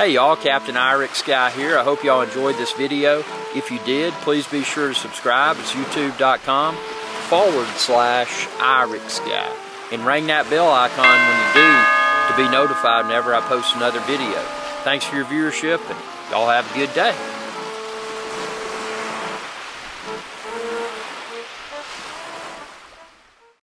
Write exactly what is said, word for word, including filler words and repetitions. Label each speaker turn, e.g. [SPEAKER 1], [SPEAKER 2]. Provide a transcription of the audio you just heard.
[SPEAKER 1] Hey y'all, Captain Irix Guy here. I hope y'all enjoyed this video. If you did, please be sure to subscribe. It's youtube.com forward slash Irix Guy. And ring that bell icon when you do to be notified whenever I post another video. Thanks for your viewership, and y'all have a good day.